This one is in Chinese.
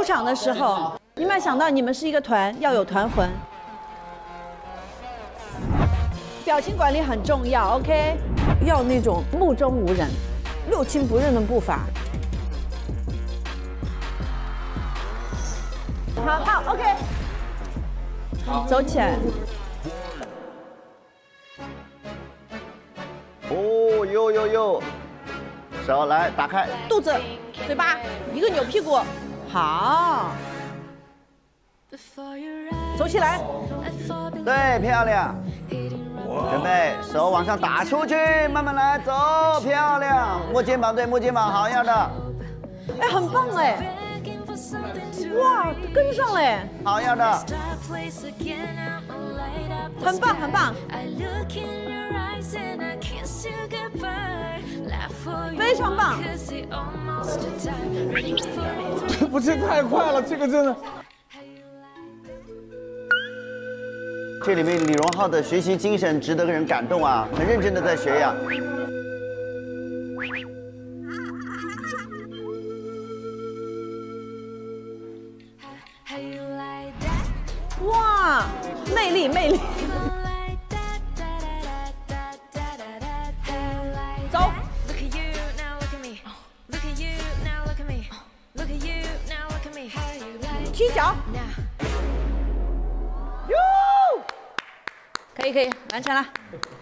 场的时候，你们要想到你们是一个团，要有团魂。表情管理很重要 ，OK？ 要那种目中无人、 六亲不认的步伐。 好 ，OK。走起来。 哦，呦，手来打开， 肚子、嘴巴，一个扭屁股，好。走起来。 对，漂亮。准备，手往上打出去，慢慢来，走，漂亮。摸肩膀，对，摸肩膀，好样的。 哎，很棒哎。哇，跟上了哎。 好样的。 很棒，很棒。非常棒。 不是太快了，这个真的。 这里面李荣浩的学习精神值得人感动啊，很认真的在学呀。 哇，魅力。走。踢脚。哟，可以，完成了。